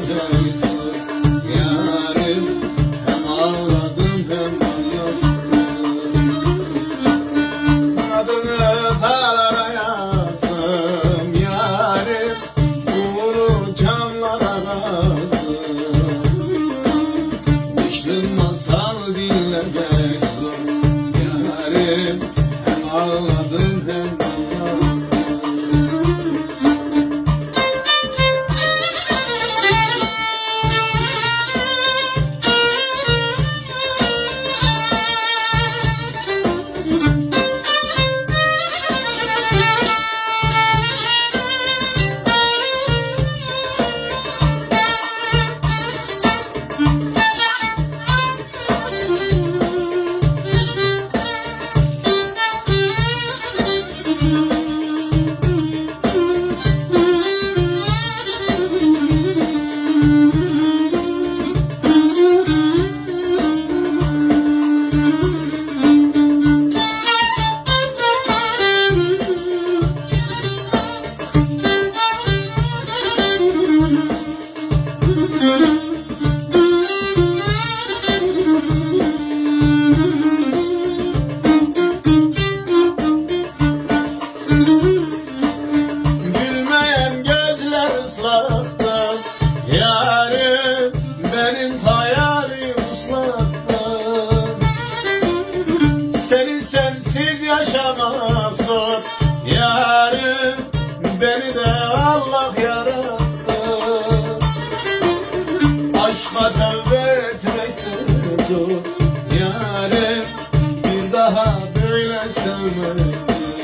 dinleyeceksin yarim. Hem ağladım hem anlattım. Adını dağlara yazdım yarim, uğru camlara yazdım. Düştüm masal dinleyeceksin yarim. Hem ağladım hem anlattım. Gülmeyen gözler ıslaktı yarim, benim hayalim ıslaktı. Seni sensiz yaşamak zor yarim, beni de Allah yarattı. Aşka tövbe etmek de zor yarim, bir daha böyle sevmek.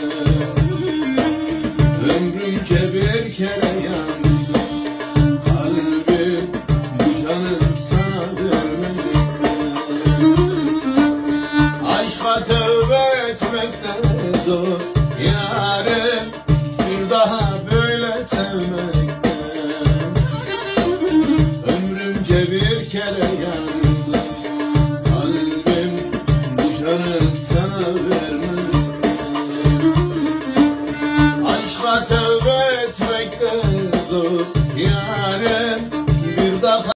Ömrümce bir kere yandı kalbim, bu canım sana vermedim. Aşka tövbe etmek de zor yarim, bir daha böyle sevmekten. Ömrümce bir kere yandı